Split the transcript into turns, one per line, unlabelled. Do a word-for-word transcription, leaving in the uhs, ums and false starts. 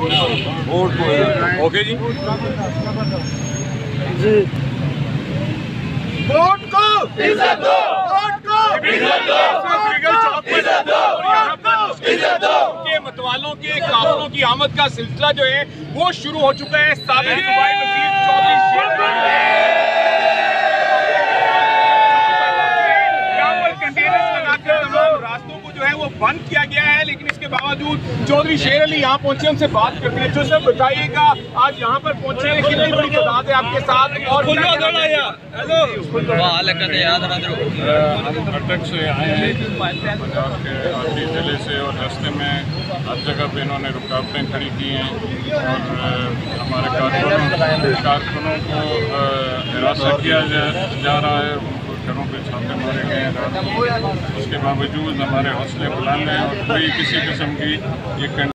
Vote को okay जी जी vote को इज्जत दो, वोट को इज्जत दो, इज्जत दो, इज्जत दो। के मतवालों के काफिलों की आमद का सिलसिला जो है वो शुरू हो चुका है। साबिक सूबाई वज़ीर चौधरी शेर रास्तों को जो है वो बंद किया गया है, लेकिन इसके बावजूद चौधरी शेर अली यहाँ पहुंचे, उनसे बात करते हैं। जो सब बताइएगा, आज यहाँ पर पहुंचे हैं, कितनी बड़ी तादाद है आपके साथ और
अटक से आए हैं पंजाब के आखिरी जिले से, और रास्ते में हर जगह पे इन्होंने रुकावटें खड़ी की हैं और हमारे कारकुनों कारकुनों को हिरासत किया जा, जा रहा है। घरों पे छापे मारे गए हैं। उसके बावजूद हमारे हौसले बुलंद हैं और कोई किसी किस्म की ये